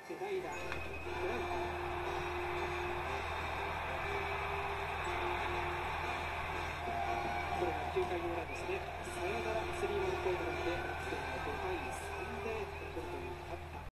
って代打フランコ。これが9回の裏ですね。サヨナラスリーランホームランで